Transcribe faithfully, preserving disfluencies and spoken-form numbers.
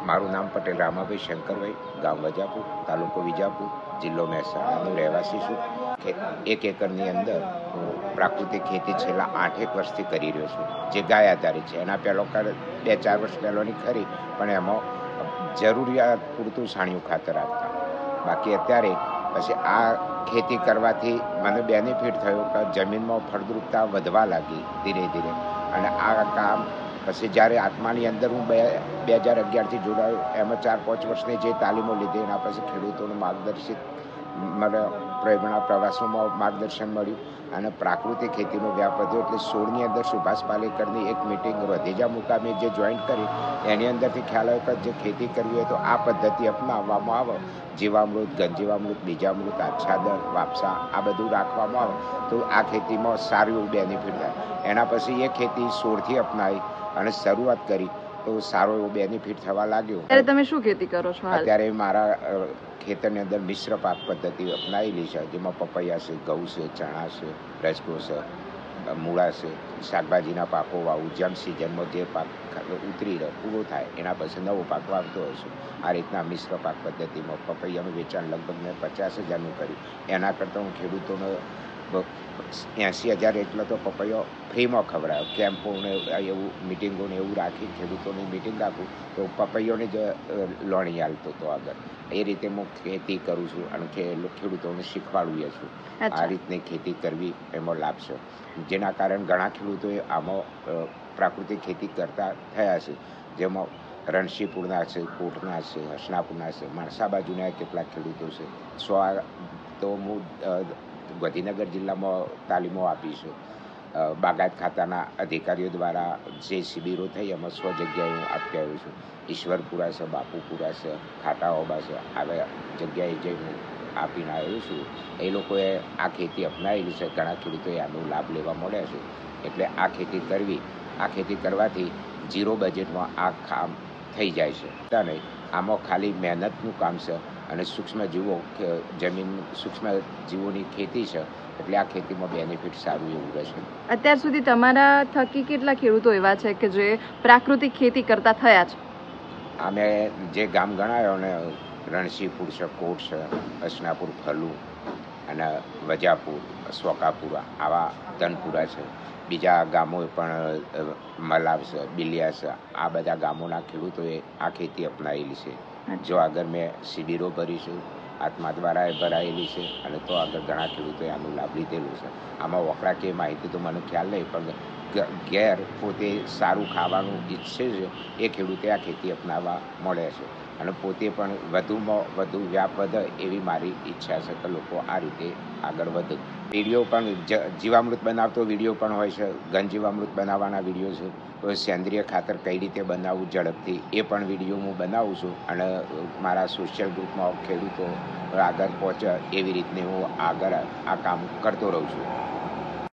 મારું નામ પટેલ રામાભાઈ શંકરભાઈ, ગામ વજાપુર, તાલુકો વિજાપુર, જિલ્લો મહેસાણાનો રહેવાસી છું. એક એકરની અંદર હું પ્રાકૃતિક ખેતી છેલ્લા આઠેક વર્ષથી કરી રહ્યો છું, જે ગાય આધારિત છે. એના પહેલો બે ચાર વર્ષ પહેલોની ખરી, પણ એમાં જરૂરિયાત પૂરતું છાણિયું ખાતર આપતા. બાકી અત્યારે પછી આ ખેતી કરવાથી મને બેનિફિટ થયો કે જમીનમાં ફળદ્રુપતા વધવા લાગી ધીરે ધીરે. અને આ કામ પછી જ્યારે આત્માની અંદર હું બે બે હજાર અગિયારથી જોડાયો, એમાં ચાર પાંચ વર્ષની જે તાલીમો લીધી, એના પછી ખેડૂતોનું માર્ગદર્શિત મને પ્રેરણા પ્રવાસોમાં માર્ગદર્શન મળ્યું અને પ્રાકૃતિક ખેતીનો વ્યાપ વધ્યો. એટલે સોળની અંદર સુભાષ પાલેકરની એક મિટિંગ વધેજા મુકામે જે જોઈન્ટ કરી, એની અંદરથી ખ્યાલ આવ્યો કે જે ખેતી કરવી હોય તો આ પદ્ધતિ અપનાવવામાં આવે. જીવામૃત, ઘનજીવામૃત, બીજામૃત, આચ્છાદન, વાપસા આ બધું રાખવામાં આવે તો આ ખેતીમાં સારું એવું બેનિફિટ થાય. એના પછી એ ખેતી સોળથી અપનાવી અને શરૂઆત કરી તો સારો એવો બેનિફિટ થવા લાગ્યો. અત્યારે તમે શું ખેતી કરો છો? અત્યારે મારા ખેતરની અંદર મિશ્ર પાક પદ્ધતિ અપનાવેલી છે, જેમાં પપૈયા છે, ઘઉં છે, ચણા છે, રજકો છે, મૂળા છે, શાકભાજીના પાકો વાવું. જેમ સિઝનમાં જે પાક ઉતરી રહ્યો પૂરો થાય એના પછી નવો પાક વાવતો હોય છે. આ રીતના મિશ્ર પાક પદ્ધતિમાં પપૈયાનું વેચાણ લગભગ મેં પચાસ હજારનું કર્યું. એના કરતાં હું ખેડૂતોને એંસી હજાર એટલો તો પપૈયો ફ્રીમાં ખવડાવ્યો. કેમ્પોને એવું મિટિંગોને એવું રાખી ખેડૂતોની મિટિંગ રાખું તો પપૈયોને જ લોણી હાલતો હતો આગળ. એ રીતે હું ખેતી કરું છું અને ખેડૂતોને શીખવાડું છું આ રીતની ખેતી કરવી, એમાં લાભ છે. જેના કારણે ઘણા ખેડૂતોએ આમાં પ્રાકૃતિક ખેતી કરતા થયા છે, જેમાં રણશીપુરના છે, કોટના છે, હસનાપુરના છે, માણસા બાજુના કેટલાક ખેડૂતો છે. સો તો હું ગાંધીનગર જિલ્લામાં તાલીમો આપી છે. બાગાયત ખાતાના અધિકારીઓ દ્વારા જે શિબિરો થઈ એમાં સો જગ્યાએ હું આપી આવ્યો છું. ઈશ્વરપુરા છે, બાપુપુરા છે, ખાટાઓબા છે, આવી જગ્યાએ જઈ હું આપીને આવ્યો છું. એ લોકોએ આ ખેતી અપનાવેલી છે, ઘણા ખેડૂતોએ આનો લાભ લેવા મળ્યા છે. એટલે આ ખેતી કરવી, આ ખેતી કરવાથી ઝીરો બજેટમાં આ કામ થઈ જાય છે. અને આમાં ખાલી મહેનતનું કામ છે અને સૂક્ષ્મ જીવો જમીન સૂક્ષ્મ જીવોની ખેતી છે, એટલે આ ખેતીમાં બેનિફિટ સારું એવું રહેશે. અત્યાર સુધી તમારા થકી કેટલા ખેડૂતો એવા છે કે જે પ્રાકૃતિક ખેતી કરતા થયા છે? અમે જે ગામ ગણાયો ને, રણશીપુર છે, કોટ છે, હસનાપુર, ફલુ અને વજાપુર, સોકાપુરા, આવા ધનપુરા છે. બીજા ગામો પણ મલાવ છે, બિલિયા છે, આ બધા ગામોના ખેડૂતોએ આ ખેતી અપનાવેલી છે. જો આગળ મેં શિબિરો ભરી છે, આત્મા દ્વારા એ ભરાયેલી છે, અને તો આગળ ઘણા ખેડૂતોએ આનો લાભ લીધેલું છે. આમાં વપરા કે માહિતી તો મને ખ્યાલ નહીં, પણ ઘેર પોતે સારું ખાવાનું ઈચ્છે છે એ ખેડૂતે આ ખેતી અપનાવવા મળે છે. અને પોતે પણ વધુમાં વધુ વ્યાપ વધે એવી મારી ઈચ્છા છે કે લોકો આ રીતે આગળ વધે. વિડીયો પણ જીવામૃત બનાવતો વિડીયો પણ હોય છે, ઘન જીવામૃત બનાવવાના વિડીયો છે, સેન્દ્રિય ખાતર કઈ રીતે બનાવવું ઝડપથી એ પણ વિડીયો હું બનાવું છું. અને મારા સોશિયલ ગ્રુપમાં ખેડૂતો આગળ પહોંચે એવી રીતની હું આગળ આ કામ કરતો રહું છું.